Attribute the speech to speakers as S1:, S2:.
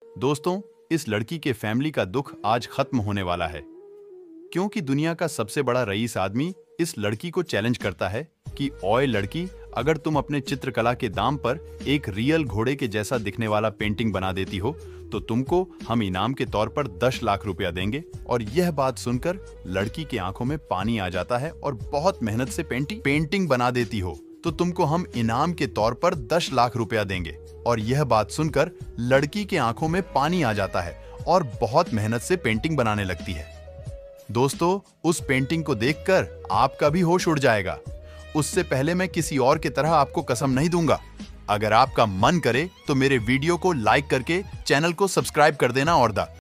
S1: दोस्तों, इस लड़की के फैमिली का दुख आज खत्म होने वाला है, क्योंकि दुनिया का सबसे बड़ा रईस आदमी इस लड़की को चैलेंज करता है कि ओए लड़की, अगर तुम अपने चित्रकला के दाम पर एक रियल घोड़े के जैसा दिखने वाला पेंटिंग बना देती हो तो तुमको हम इनाम के तौर पर 10 लाख रुपया देंगे। और यह बात सुनकर लड़की की आंखों में पानी आ जाता है और बहुत मेहनत से पेंटिंग बना देती हो तो तुमको हम इनाम के तौर पर 10 लाख रुपया देंगे। और यह बात सुनकर लड़की के आंखों में पानी आ जाता है और बहुत मेहनत से पेंटिंग बनाने लगती है। दोस्तों, उस पेंटिंग को देखकर आपका भी होश उड़ जाएगा। उससे पहले मैं किसी और की तरह आपको कसम नहीं दूंगा। अगर आपका मन करे तो मेरे वीडियो को लाइक करके चैनल को सब्सक्राइब कर देना और